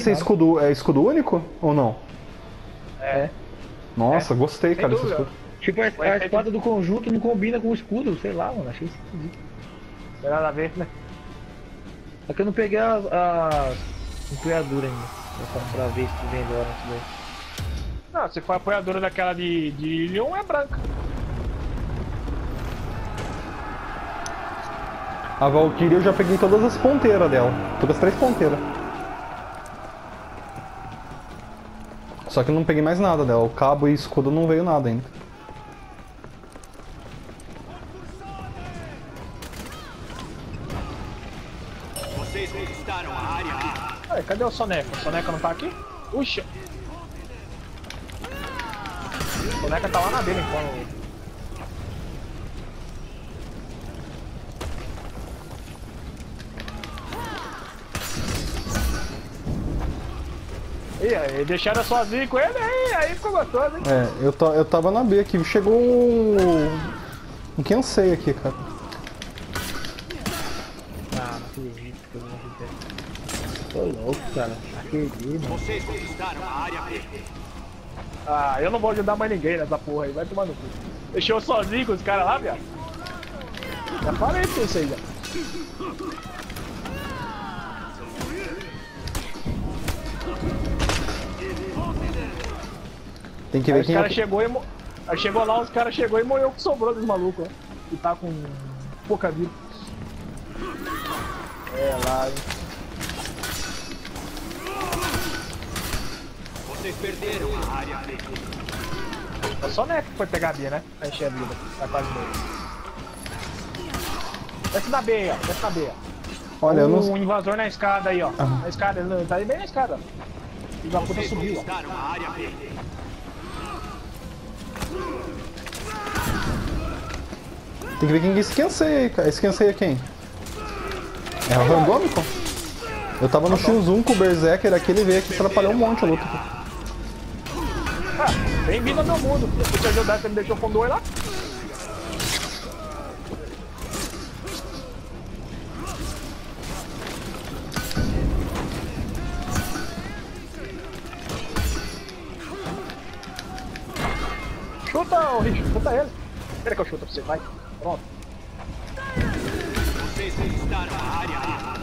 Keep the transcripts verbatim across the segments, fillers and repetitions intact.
esse é escudo, é escudo único ou não? É. Nossa, gostei, cara, desse escudo. Tipo, a, a espada do conjunto não combina com o escudo, sei lá, mano, achei esquisito. Não tem nada a ver, né? Só que eu não peguei a, a empilhadura ainda, pra, pra ver se melhora isso daí. Não, se for a apoiadora daquela de, de Leon, é branca. A Valkyrie eu já peguei todas as ponteiras dela. Todas as três ponteiras. Só que eu não peguei mais nada dela. O cabo e escudo não veio nada ainda. Vocês conquistaram a área A. Ai, cadê o Soneca? O Soneca não tá aqui? Puxa! O Soneca tá lá na dele, então. E aí, deixaram sozinho com ele, aí, aí ficou gostoso, hein? É, eu, ta, eu tava na B aqui. Chegou um... Um Kensei aqui, cara. Ah, não acredito que eu não acredito. Tô louco, cara. Acredito, mano. Vocês conquistaram a área B. Ah, eu não vou ajudar mais ninguém nessa porra aí, vai tomar no cu. Deixou eu sozinho com os caras lá, viado. Já falei pra isso aí, já. Tem que Aí ver os quem caras é... chegou e... Mo... Aí chegou lá, os caras chegou e morreu o que sobrou dos malucos, ó. Que tá com pouca vida. É lá, hein. Vocês perderam a área B. É só Neco que foi pegar a B, né? Pra encher a vida. Tá quase morto. Desce na B, ó. Desce na B, ó. Olha, eu não... Um invasor na escada aí, ó. Ah. Na escada, ele tá aí bem na escada. E da puta Vocês subiu, ó. conquistaram a área B. Tem que ver quem é esse Kensei aí, cara. Esse Kensei é quem? É o Randômico? Eu tava no X um com o Berserker aqui, ele veio aqui e atrapalhou um monte a luta. Ah, bem-vindo ao meu mundo. Eu fui te ajudar, você me deixou com dois lá. Chuta, ô Richard, chuta ele. Espera que eu chuto pra você, vai. Pronto. Vocês conquistaram a área A.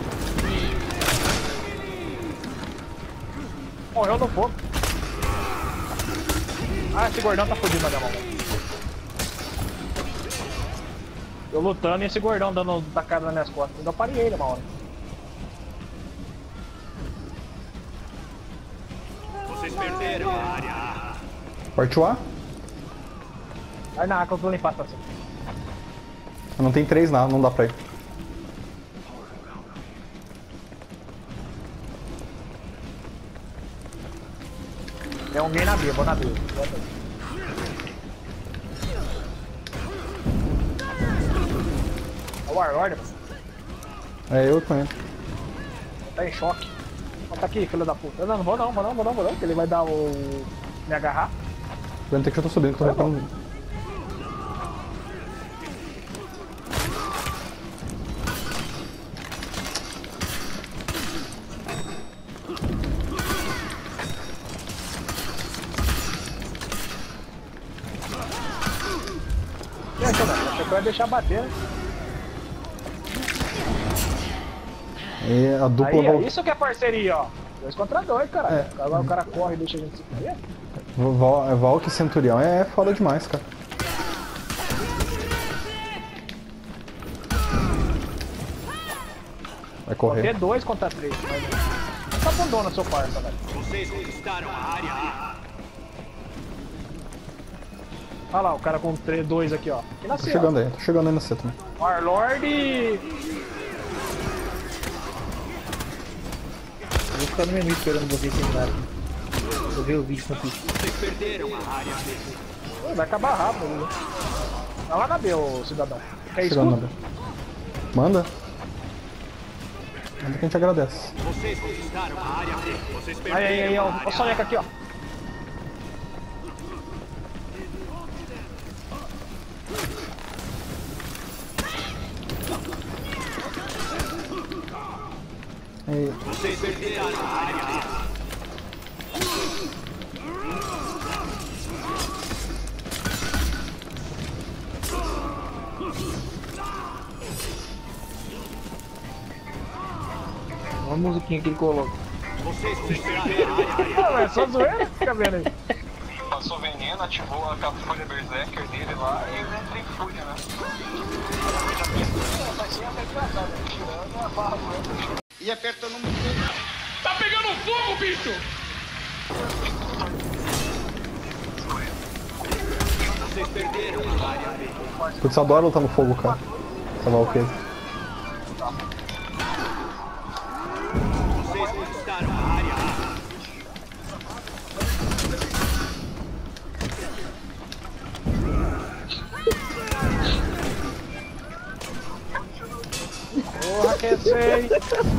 Morreu no fogo. Ah, esse gordão tá fudido na minha mão. Eu lutando e esse gordão dando tacada nas minhas costas. Ainda parei ele uma hora. Vocês perderam a área A. Partiu A? Vai na água que eu vou limpar essa assim. Não tem três nada, não dá pra ir. Tem alguém na B, vou na B. É o Warlord, mano. É eu com ele. Tá em choque. Tá aqui, filho da puta. Não, não vou não, vou não, vou não, vou não, que ele vai dar o... me agarrar. Vai ter que eu tô subindo, que eu tô Vai, reparando. E aí, Tonel? Achei que eu ia deixar bater, né? E a dupla Aí, é Val... isso que é parceria, ó. Dois contra dois, cara. É. Agora o cara corre e deixa a gente se correr. Val... Valk e Centurião é foda demais, cara. Vai correr. Ter dois contra três, mas... Só abandona seu parça, velho. Vocês conquistaram a área A. Olha lá, o cara com três, dois aqui, ó. E Tô nasceu. chegando aí, tô chegando aí na C também. Warlord e... Eu vou ficar no menu esperando vocês terminarem. Vou ver o vídeo com isso. Vocês perderam a área B. Pô, vai acabar rápido, né? Vai lá na B, ô cidadão. Quer Chegando na escudo? B. Manda. Manda que a gente agradece. Vocês conquistaram a área B. Vocês Aí, perderam aí, aí, a ó. área Ó o Soneca aqui, ó. Aí. Vocês perderam a área A. Olha a musiquinha que ele coloca. Vocês perderam a área Ah, mas é só zoeira, fica vendo aí. Passou veneno, ativou a Folha Berserker dele lá e eu entrei em fúria, né? E apertando um botão. Tá pegando fogo, bicho! Vocês perderam a área B. Putz, eu adoro lutar no fogo, cara. Essa Valkyrie. Vocês conquistaram a área A. Porra, aquecei!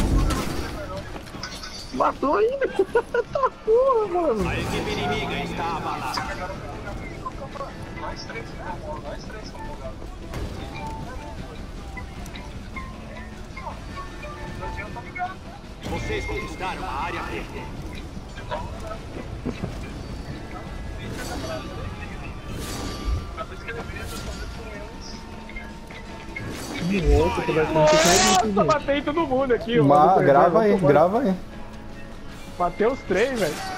Matou ainda. Tá porra, mano. A equipe inimiga está abalada. Nós três, nós três estamos jogados. Vocês conquistaram a área B. Nossa, tu vai conseguir Nossa, matei todo mundo aqui, Ma mano. grava aí, grava aí. Matei os três, velho.